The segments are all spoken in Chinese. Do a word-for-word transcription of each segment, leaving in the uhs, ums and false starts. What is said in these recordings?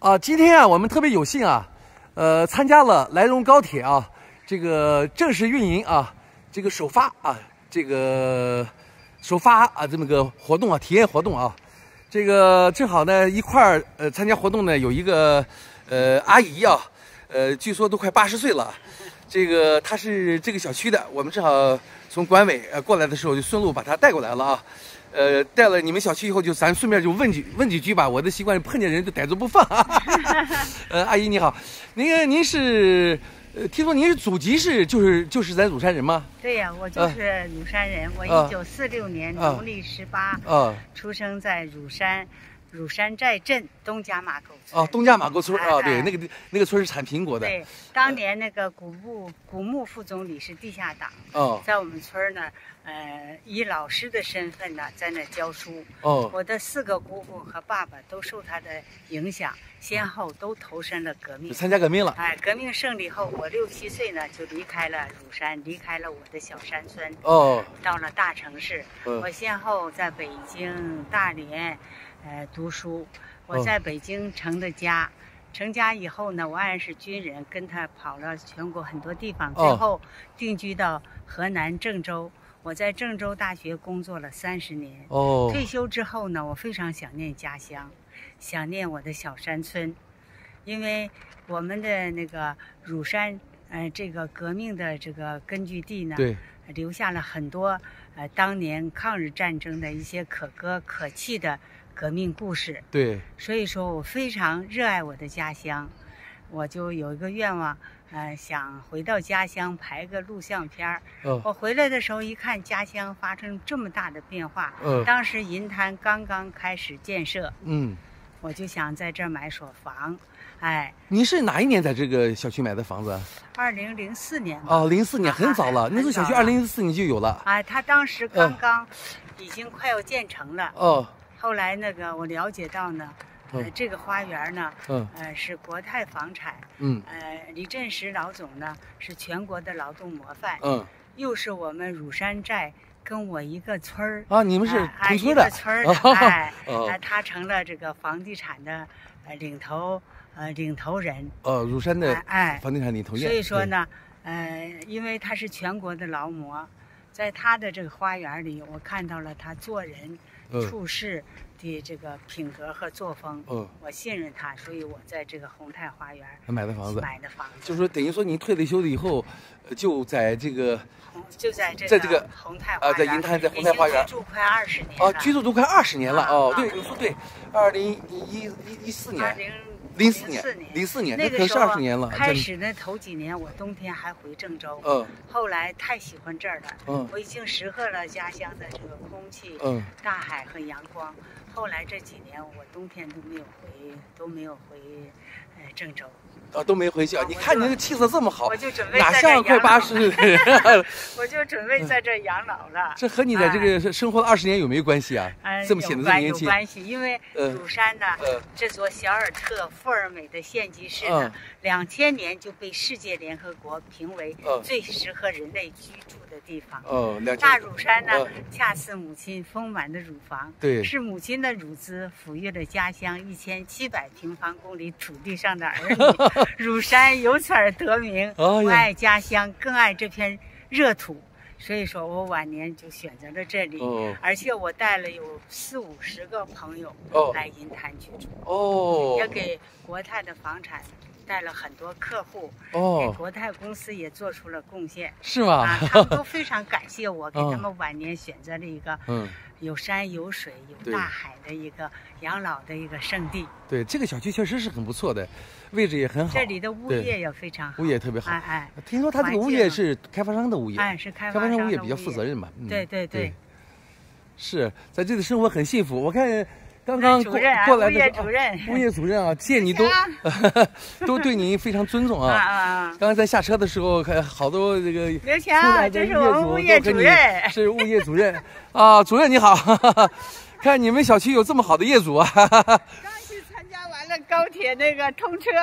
啊，今天啊，我们特别有幸啊，呃，参加了莱荣高铁啊这个正式运营啊，这个首发啊，这个首发啊这么个活动啊，体验活动啊，这个正好呢一块儿呃参加活动呢有一个呃阿姨啊，呃，据说都快八十岁了，这个她是这个小区的，我们正好从管委呃过来的时候就顺路把她带过来了啊。呃，带了你们小区以后，就咱顺便就问几问几句吧。我的习惯碰见人就逮住不放。呃，阿姨你好，那个您是，呃，听说您是祖籍是就是就是咱乳山人吗？ 对呀、我就是乳山人。我一九四六年农历十八出生在乳山。乳山寨镇东家马沟村。 哦，东家马沟村啊，对，那个那个村是产苹果的。 对，当年那个古木古木副总理是地下党， 哦， 在我们村呢，呃，以老师的身份呢，在那教书。 哦， 我的四个姑姑和爸爸都受他的影响，先后都投身了革命， 参加革命了。 哎，革命胜利后，我六七岁呢就离开了乳山，离开了我的小山村。 哦， 到了大城市， 嗯、 我先后在北京、大连。呃，读书，我在北京成的家，哦、成家以后呢，我爱人是军人，跟他跑了全国很多地方，最后定居到河南郑州。我在郑州大学工作了三十年。哦，退休之后呢，我非常想念家乡，想念我的小山村，因为我们的那个乳山，呃，这个革命的这个根据地呢， 对， 留下了很多呃当年抗日战争的一些可歌可泣的革命故事。 对， 所以说我非常热爱我的家乡，我就有一个愿望，呃，想回到家乡拍个录像片儿。哦、我回来的时候一看，家乡发生这么大的变化。嗯、当时银滩刚刚开始建设。嗯，我就想在这儿买所房。哎， 你是哪一年在这个小区买的房子？ 二零零四年。 哦，零四年很早了，那座小区二零零四年就有了。 哎，他当时刚刚已经快要建成了。哦。后来那个我了解到呢，呃，嗯、这个花园呢，嗯，呃，是国泰房产，嗯，呃，李振石老总呢是全国的劳动模范，嗯，又是我们乳山寨跟我一个村儿啊，你们是同村的， 一个村儿的，哦、哎，哦、呃，他成了这个房地产的呃领头呃领头人， 哦，乳山的哎房地产领头人， 所以说呢，呃，因为他是全国的劳模，在他的这个花园里，我看到了他做人。处事的这个品格和作风，嗯，我信任他，所以我在这个宏泰花园买的房子， 买的房子， 就是说等于说您退了休了以后，就在这个， 就在这个在这个宏泰花园啊，在银滩，在宏泰花园居住快二十年了，哦，居住都快二十年了，哦，对，你说对，二零一一一四年。零四年，零四年， 那可是二十年了。 开始呢，头几年我冬天还回郑州，嗯，后来太喜欢这儿了，嗯，我已经识破了家乡的这个空气，嗯，大海和阳光。后来这几年我冬天都没有回，都没有回，呃，郑州。 啊，都没回去啊！你看您这气色这么好， 我就准备哪像快八十的人？ 我就准备在这养老了。 这和你的这个生活了二十年有没有关系啊？ 哎， 这么显得这么年轻。 有关系，因为乳山呢，这座小尔特富尔美的县级市呢，两千年就被世界联合国评为最适合人类居住的地方。哦，大乳山呢，恰似母亲丰满的乳房， 对， 是母亲的乳汁抚育了家乡一千七百平方公里土地上的儿女。乳山由此而得名，我爱家乡，更爱这片热土，所以说我晚年就选择了这里，哦、而且我带了有四五十个朋友来银滩居住，哦，也给国泰的房产带了很多客户，哦，给国泰公司也做出了贡献， 是吗？ 啊，他们都非常感谢我，给他们晚年选择了一个，嗯。有山有水有大海的一个养老的一个圣地。 对，这个小区确实是很不错的，位置也很好。 这里的物业也非常好， 物业特别好。 哎哎， 听说他这个物业是开发商的物业， 哎是开发商物业比较负责任嘛。 嗯、对对对， 是在这里生活很幸福。我看刚刚过过来的物业主任， 物业主任啊，见你都都对您非常尊重啊。刚刚在下车的时候，看好多这个刘强，这是我们物业主任， 是物业主任啊，主任你好，看你们小区有这么好的业主啊。 刚去参加完了高铁那个通车，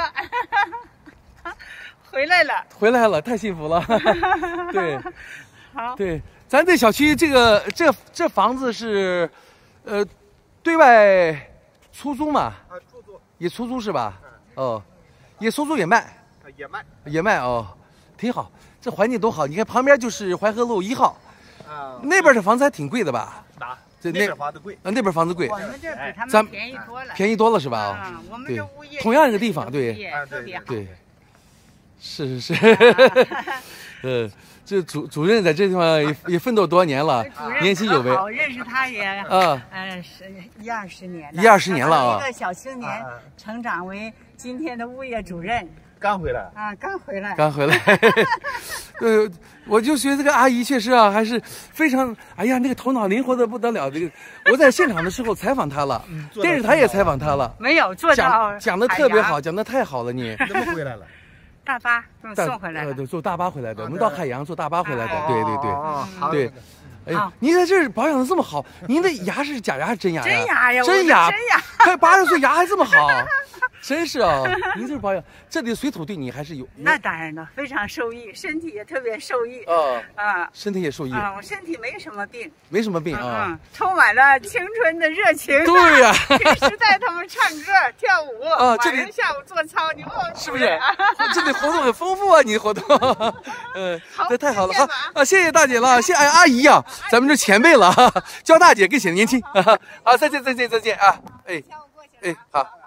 回来了， 回来了，太幸福了。对， 好， 对，咱这小区这个这这房子是，呃。对外出租嘛？啊，出租也出租是吧？ 哦，也苏苏也卖， 也卖， 也卖哦，挺好，这环境多好。你看旁边就是淮河路一号， 啊， 那边的房子还挺贵的吧？ 哪？ 这那边房子贵， 啊，那边房子贵， 我们这比他咱们便宜多了， 便宜多了是吧？ 啊，我们对这物业同样一个地方，对啊对特别好。 对，是是是，呃，这主主任在这地方也也奋斗多年了， 主任年轻有为可好，认识他也啊， 呃是一二十年了， 一二十年了啊从一个小青年啊啊成长为今天的物业主任刚回来。 啊，刚回来。 刚回来。呃，我就觉得这个阿姨确实啊，还是非常，哎呀，那个头脑灵活的不得了。这个我在现场的时候采访她了， 做得电视台也采访她了， 没有做到讲讲的特别海洋好，讲的太好了你。 怎么回来了？ 大巴给我大送回来了。 呃对，坐大巴回来的， 啊我们到海洋坐大巴回来的， 哦对对对。 哦，好对，哎呀好， 您在这儿保养的这么好，您的牙是假牙还是真牙呀？ 真牙呀， 真牙， 我的真牙。 快八十岁牙还这么好，真是啊！您这保养，这里的水土对你还是有那当然了，非常受益，身体也特别受益。 啊， 啊身体也受益， 啊，我身体没什么病， 没什么病嗯啊。 嗯，充满了青春的热情。 对呀， 平时带他们唱歌跳舞， 啊这里晚上下午做操，你问我是不是？这里活动很丰富啊，你的活动，嗯，这太好了，好啊，谢谢大姐了，谢谢哎阿姨呀，咱们这前辈了，叫大姐更显得年轻啊，再见再见再见啊，哎跳过去了哎好。